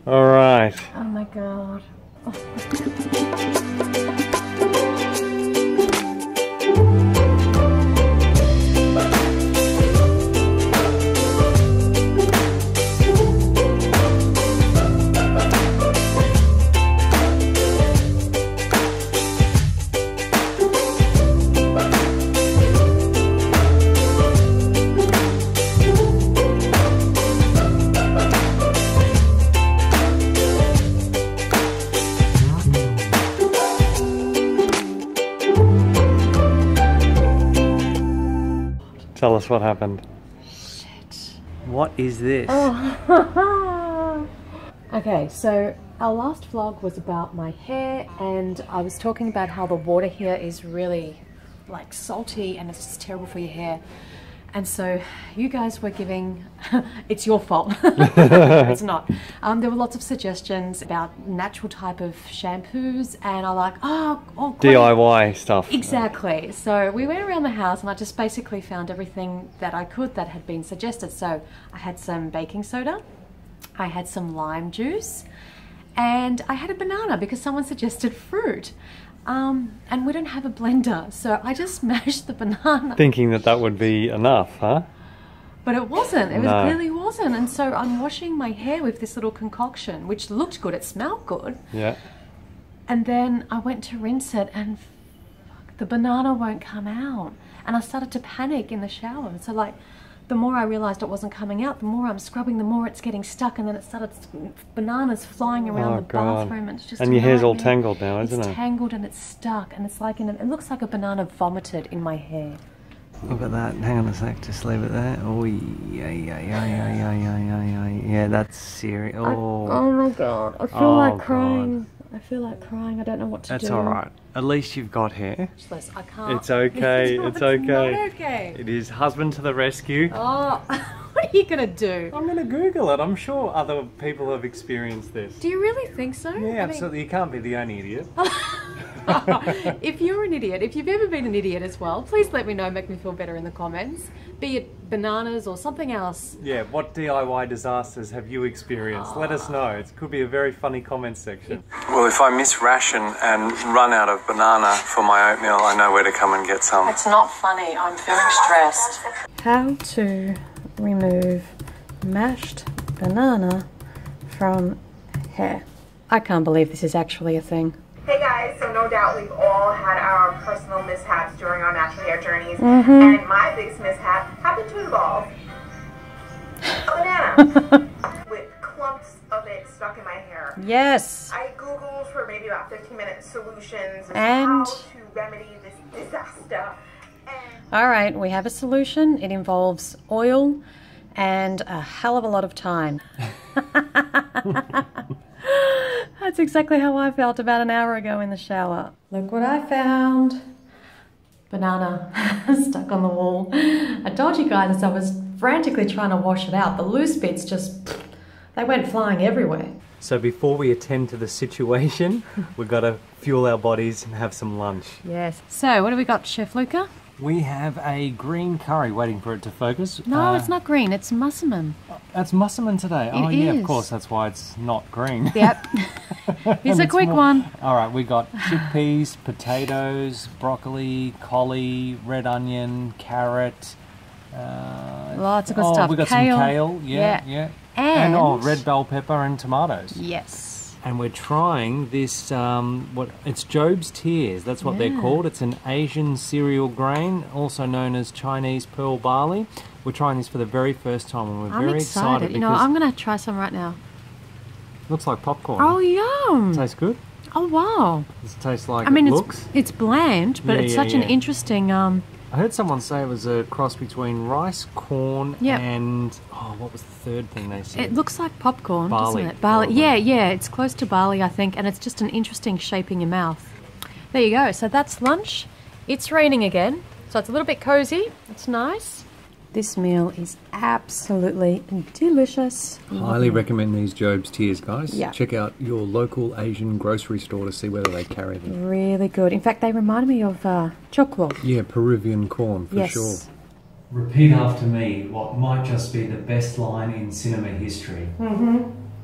All right. Oh my god. Tell us what happened. Shit. What is this? Oh. Okay, so our last vlog was about my hair, and I was talking about how the water here is really like salty and it's just terrible for your hair. And so you guys were giving, it's your fault, it's not. There were lots of suggestions about natural type of shampoos, and I'm like, oh great. DIY stuff. Exactly. So we went around the house and I just basically found everything that I could that had been suggested. So I had some baking soda, I had some lime juice, and I had a banana because someone suggested fruit. And we don't have a blender, so I just mashed the banana. Thinking that that would be enough, huh? But it wasn't. It clearly wasn't. And so I'm washing my hair with this little concoction, which looked good. It smelled good. Yeah. And then I went to rinse it, and fuck, the banana won't come out. And I started to panic in the shower. So like, the more I realized it wasn't coming out, the more I'm scrubbing, the more it's getting stuck, and then it started bananas flying around the bathroom. And it's just and your hair's all tangled now, isn't it? It's tangled and it's stuck, and it's like it looks like a banana vomited in my hair. Look at that. Hang on a sec. Just leave it there. Oh yeah. That's serious. Oh my god. I feel like crying. I feel like crying. I don't know what to do. That's all right. At least you've got hair. I can't. It's okay. It's okay. Not okay. It is husband to the rescue. Oh, what are you gonna do? I'm gonna Google it. I'm sure other people have experienced this. Do you really think so? Yeah, absolutely. You can't be the only idiot. If you're an idiot, if you've ever been an idiot as well, please let me know, make me feel better in the comments. Be it bananas or something else. Yeah, what DIY disasters have you experienced? Let us know. It could be a very funny comment section. Well, if I miss ration and run out of banana for my oatmeal, I know where to come and get some. It's not funny. I'm feeling stressed. How to remove mashed banana from hair. I can't believe this is actually a thing. Hey guys, so no doubt we've all had our personal mishaps during our natural hair journeys, and my biggest mishap happened to involve a banana with clumps of it stuck in my hair. Yes. I googled for maybe about 15-minute solutions and how to remedy this disaster. All right, we have a solution. It involves oil and a hell of a lot of time. That's exactly how I felt about an hour ago in the shower. Look what I found. Banana stuck on the wall. I told you guys as I was frantically trying to wash it out, the loose bits just, they went flying everywhere. So before we attend to the situation, we've got to fuel our bodies and have some lunch. Yes. So what do we got, Chef Luca? We have a green curry, waiting for it to focus. No, it's not green, it's mussaman. That's mussaman today. Oh yeah, is. of course, that's why it's not green. Yep. Here's a quick one. All right, we got chickpeas, potatoes, broccoli, collie, red onion, carrot. Lots of good stuff. We got kale. some kale, yeah. And red bell pepper and tomatoes. Yes. And we're trying this, it's Job's Tears, that's what they're called. It's an Asian cereal grain, also known as Chinese pearl barley. We're trying this for the very first time, and we're very excited. You know, I'm going to try some right now. Looks like popcorn. Oh, yum! Tastes good? Oh, wow. Does it taste like it's bland, but it's such an interesting... I heard someone say it was a cross between rice, corn, and... Oh, what was the third thing they said? It looks like popcorn, barley, doesn't it? Barley. Probably. Yeah, it's close to barley, I think, and it's just an interesting shape in your mouth. There you go. So that's lunch. It's raining again, so it's a little bit cozy. It's nice. This meal is absolutely delicious. Highly recommend these Job's Tears, guys. Yeah. Check out your local Asian grocery store to see whether they carry them. Really good. In fact, they remind me of choclo. Yeah, Peruvian corn, for sure. Repeat after me what might just be the best line in cinema history.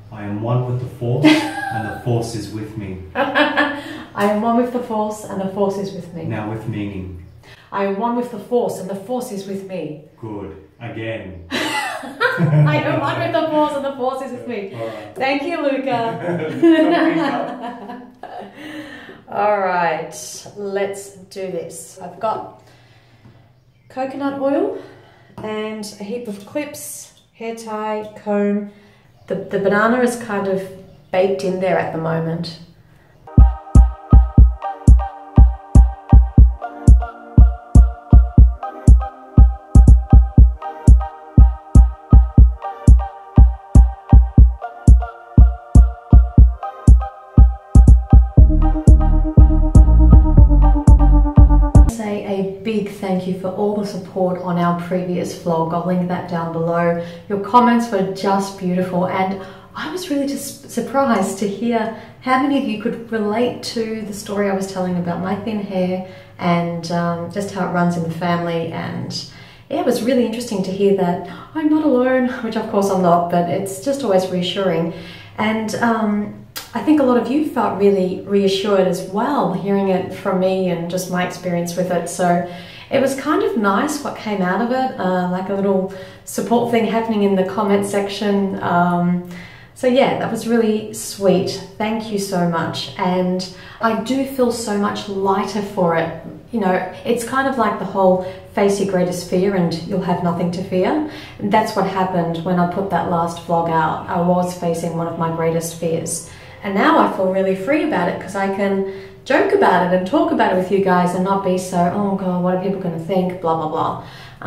I am one with the Force, and the Force is with me. I am one with the Force, and the Force is with me. Now with meaning. I am one with the Force, and the Force is with me. Good. Again. I am one with the Force, and the Force is with me. All right. Thank you, Luca. All right, let's do this. I've got coconut oil and a heap of clips, hair tie, comb. The banana is kind of baked in there at the moment. Thank you for all the support on our previous vlog. I'll link that down below. Your comments were just beautiful, and I was really just surprised to hear how many of you could relate to the story I was telling about my thin hair and just how it runs in the family. And yeah, it was really interesting to hear that I'm not alone, which of course I'm not, but it's just always reassuring. And I think a lot of you felt really reassured as well, hearing it from me and just my experience with it. So it was kind of nice what came out of it, like a little support thing happening in the comment section. So yeah, that was really sweet. Thank you so much. And I do feel so much lighter for it. You know, it's kind of like the whole face your greatest fear and you'll have nothing to fear. And that's what happened when I put that last vlog out. I was facing one of my greatest fears. And now I feel really free about it because I can joke about it and talk about it with you guys and not be so, oh God, what are people going to think, blah, blah, blah.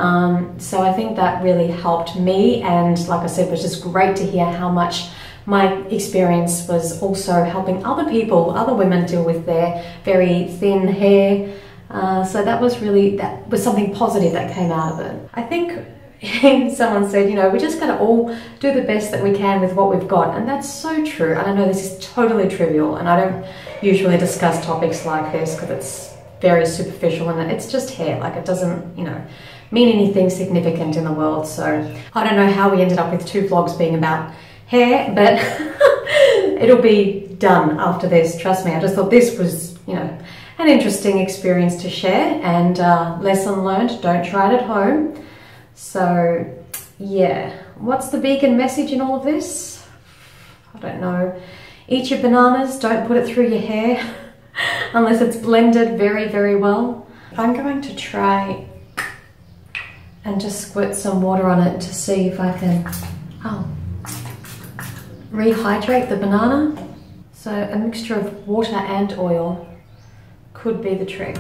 So I think that really helped me, and like I said, it was just great to hear how much my experience was also helping other people, other women deal with their very thin hair. So that was something positive that came out of it. I think someone said, you know, we just gotta all do the best that we can with what we've got, and that's so true. And I know this is totally trivial, and I don't usually discuss topics like this because it's very superficial and it's just hair. Like, it doesn't, you know, mean anything significant in the world. So I don't know how we ended up with 2 vlogs being about hair, but it'll be done after this, trust me. I just thought this was, you know, an interesting experience to share, and lesson learned, don't try it at home. So yeah, what's the vegan message in all of this? I don't know. Eat your bananas, don't put it through your hair unless it's blended very, very well. I'm going to try and just squirt some water on it to see if I can rehydrate the banana. So a mixture of water and oil could be the trick.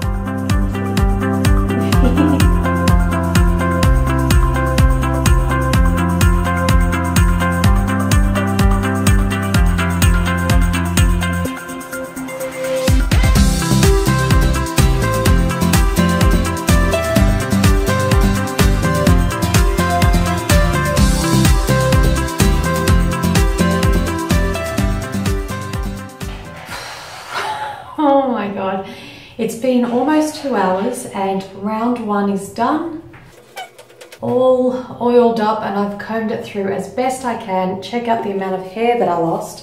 Oh my God, it's been almost 2 hours and round 1 is done. All oiled up, and I've combed it through as best I can. Check out the amount of hair that I lost.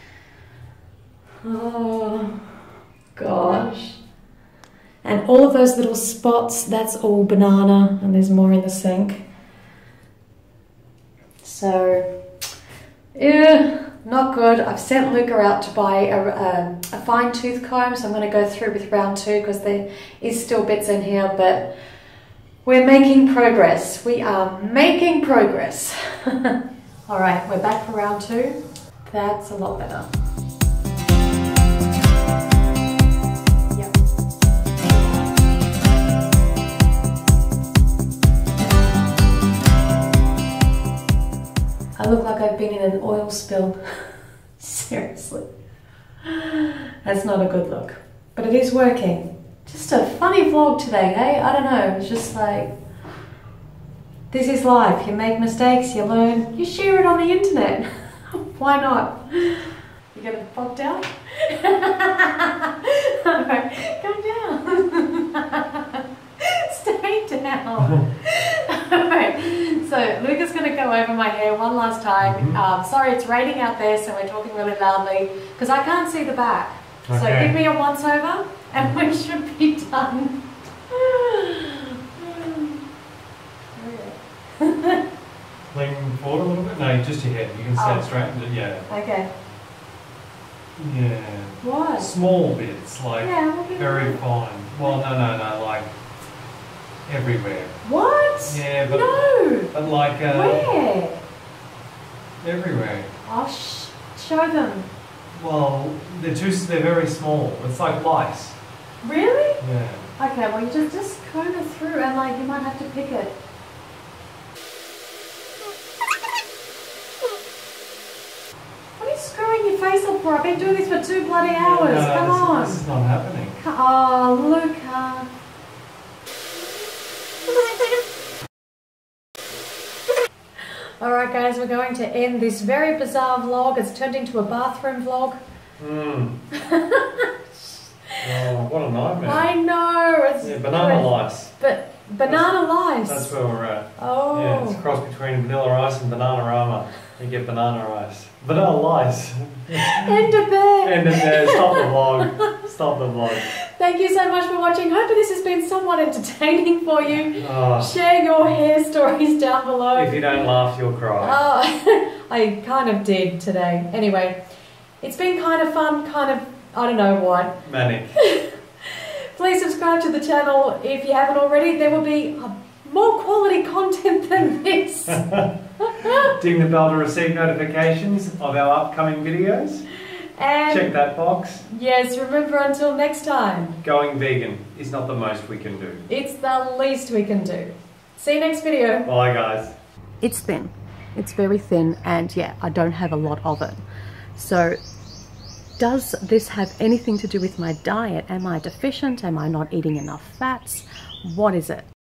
Oh gosh. And all of those little spots, that's all banana, and there's more in the sink. So, yeah. Not good. I've sent Luca out to buy a fine tooth comb, so I'm going to go through with round 2 because there is still bits in here, but we're making progress. We are making progress. All right, we're back for round 2. That's a lot better. Yep. I look like I've been in an oil spill. Seriously. That's not a good look. But it is working. Just a funny vlog today, hey? I don't know. It's just like, this is life. You make mistakes, you learn, you share it on the internet. Why not? You getting bogged down? Alright, come down. Stay down. Alright. So Luke is going to go over my hair one last time. Sorry, it's raining out there, so we're talking really loudly because I can't see the back. Okay. So give me a once over and we should be done. Lean forward a little bit? No, just your head. You can stand straight. Yeah. Okay. Yeah. What? Small bits, like very fine. Well, no, like everywhere. What? Yeah, but no. But like where? Everywhere. I'll show them. Well, they're very small. It's like lice. Really? Yeah. Okay, well you just comb it through and like you might have to pick it. What are you screwing your face up for? I've been doing this for 2 bloody hours. No, come on. This is not happening. Oh, Luca. Alright guys, we're going to end this very bizarre vlog. It's turned into a bathroom vlog. Oh, what a nightmare. I know. It's banana lice. But banana lice. That's where we're at. Oh. Yeah, it's a cross between vanilla ice and banana-rama. You get banana ice. Vanilla lice. End of there. End of there. Stop the vlog. Stop the vlog. Thank you so much for watching. Hope this has been somewhat entertaining for you. Share your hair stories down below. If you don't laugh, you'll cry. Oh, I kind of did today. Anyway, it's been kind of fun, kind of, I don't know what. Manic. Please subscribe to the channel if you haven't already. There will be more quality content than this. Ding the bell to receive notifications of our upcoming videos. And check that box. Yes, remember until next time. Going vegan is not the most we can do. It's the least we can do. See you next video. Bye guys. It's thin. It's very thin and yeah, I don't have a lot of it. So does this have anything to do with my diet? Am I deficient? Am I not eating enough fats? What is it?